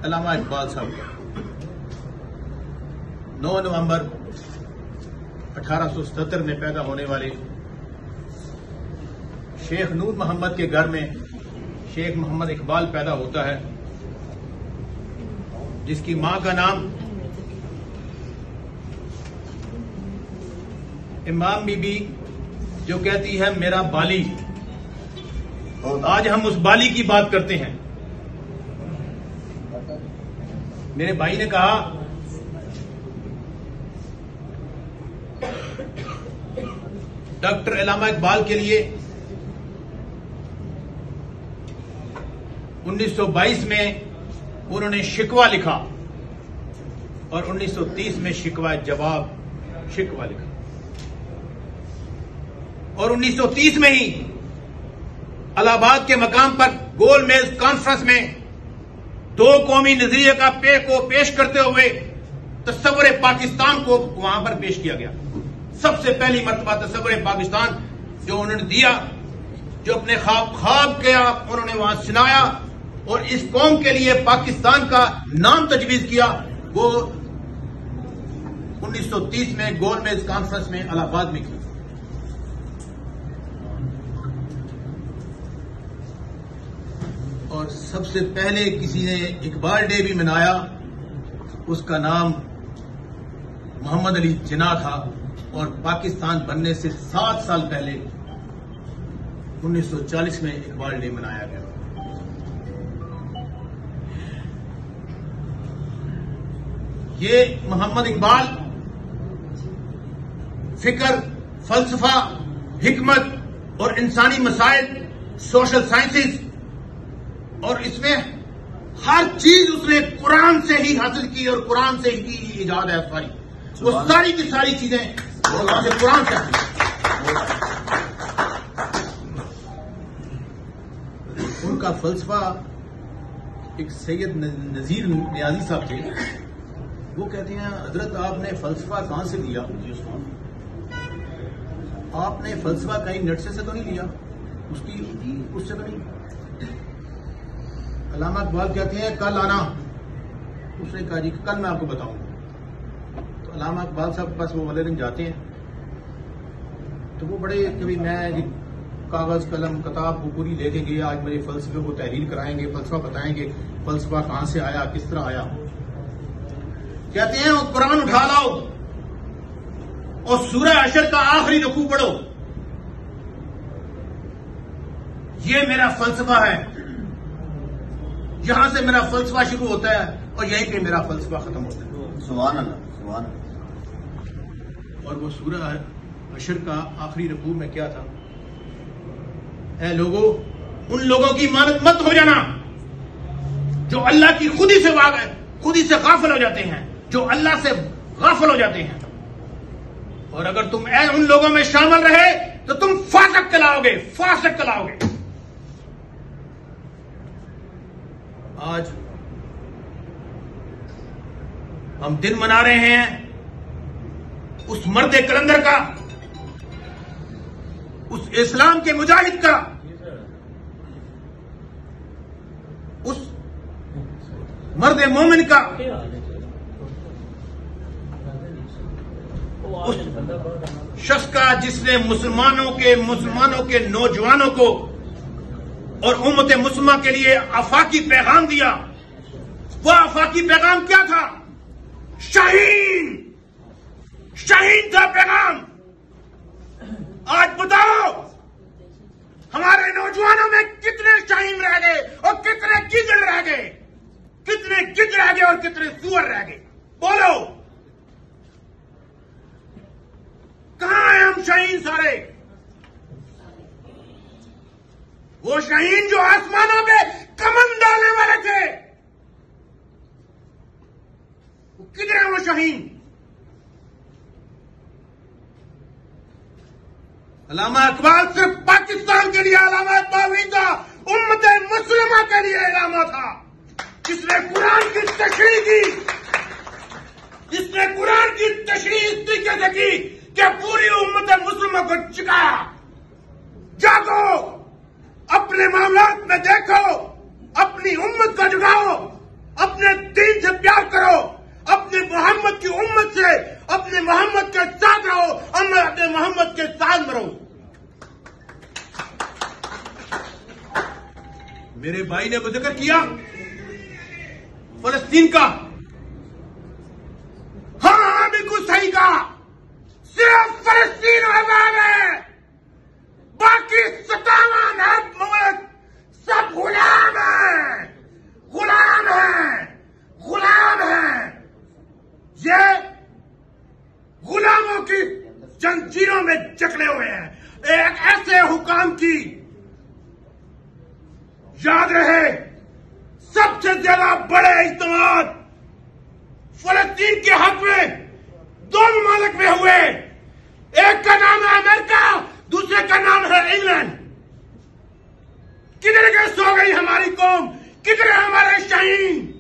علامہ اقبال صاحب 9 نومبر 1877 میں پیدا ہونے والے شیخ نور محمد کے گھر میں شیخ محمد اقبال پیدا ہوتا ہے، جس کی ماں کا نام امام بی بی، جو کہتی ہے میرا بالی. آج ہم اس بالی کی بات کرتے ہیں. میرے بھائی نے کہا ڈاکٹر علامہ اقبال کے لیے 1922 میں انہوں نے شکوہ لکھا اور 1930 میں شکوہ لکھا اور 1930 میں ہی الہ آباد کے مقام پر گول میز کانفرنس میں 2 قومی نظریے کا پیش کرتے ہوئے تصور پاکستان کو وہاں پر پیش کیا گیا. سب سے پہلی مرتبہ تصور پاکستان جو انہوں نے دیا، جو اپنے خواب کیا انہوں نے وہاں سنایا اور اس قوم کے لیے پاکستان کا نام تجویز کیا، وہ 1930 میں گول میز کانفرنس میں الہ آباد میں کی. اور سب سے پہلے کسی نے اقبال ڈے بھی منایا، اس کا نام محمد علی جناح تھا، اور پاکستان بننے سے 7 سال پہلے 1940 میں اقبال ڈے منایا گیا. یہ محمد اقبال فکر، فلسفہ، حکمت اور انسانی مسائل، سوشل سائنسز، اور اس میں ہر چیز اس نے قرآن سے ہی حاصل کی اور قرآن سے ہی ایجاد ہے. وہ ساری کی ساری چیزیں قرآن سے حاصل. ان کا فلسفہ، ایک سید نذیر نیازی صاحب تھے، وہ کہتے ہیں حضرت آپ نے فلسفہ کہاں سے لیا؟ آپ نے فلسفہ کہیں نیٹ سے تو نہیں لیا، اس سے تو نہیں. علامہ اقبال کہتے ہیں کل آنا. اس نے کہا جی کل میں آپ کو بتاؤں گا. تو علامہ اقبال صاحب کے پاس وہ والے دن جاتے ہیں تو وہ بڑے کبھی میں کاغذ قلم کتاب وہ پوری لے کے گئے، آج میرے فلسفے کو تحریر کرائیں گے، فلسفہ بتائیں گے، فلسفہ کہاں سے آیا، کس طرح آیا. کہتے ہیں وہ قرآن اٹھا لاؤ اور سورہ حشر کا آخری رکوع پڑھو، یہ میرا فلسفہ ہے. یہاں سے میرا فلسفہ شروع ہوتا ہے اور یہیں پہ میرا فلسفہ ختم ہوتا ہے. سبحان اللہ، سبحان اللہ. اور وہ سورہ حشر کا آخری رکوع میں کیا تھا؟ اے لوگوں، ان لوگوں کی مانت مت ہو جانا جو اللہ کی خودی سے غافل ہو جاتے ہیں، جو اللہ سے غافل ہو جاتے ہیں. اور اگر تم ان لوگوں میں شامل رہے تو تم فاسق کہلاؤ گے. آج ہم دن منا رہے ہیں اس مرد کلندر کا، اس اسلام کے مجاہد کا، اس مرد مومن کا، اس شخص کا جس نے مسلمانوں کے نوجوانوں کو اور امت مسلمہ کے لیے آفاقی پیغام دیا. وہ آفاقی پیغام کیا تھا؟ شاہین تھا پیغام. آج بتاؤ ہمارے نوجوانوں میں کتنے شاہین رہ گئے اور کتنے گیدڑ رہ گئے، کتنے گدھ رہ گئے اور کتنے سور رہ گئے؟ بولو کہاں ہیں ہم شاہین سارے؟ وہ شاہین جو آسمانوں پہ کمن ڈالنے والے تھے، وہ کدھر ہیں وہ شاہین؟ علامہ اقبال صرف پاکستان کے لیے علامہ اقبال نہیں تھا، امت مسلمہ کے لیے علامہ تھا، جس نے قرآن کی تشریح کی، جس نے قرآن کی تشریح اس طریقے سے کی کہ پوری امت مسلمہ کو چکایا. جاگو، اپنے معاملات میں دیکھو، اپنی امت کو جگاؤ، اپنے سے اپنے محمد کے ساتھ رہو اور میں اپنے محمد کے ساتھ رہوں. میرے بھائی نے ذکر کیا فلسطین کا. ہاں بالکل صحیح کہا. صرف فلسطین آزاد ہے، باقی 57 ارب ممالک سب غلام ہیں، غلام ہیں، غلام ہیں. یہ غلاموں کی زنجیروں میں جکڑے ہوئے ہیں. ایک ایسے حکام کی یاد رہے سب سے زیادہ بڑے اجتماعات فلسطین کے حق میں 2 ممالک میں ہوئے. ایک کا نام ہے امریکہ، دوسرے کا نام ہے انگلینڈ. کدھر گئے سو گئی ہماری قوم، کدھر ہمارے شہین؟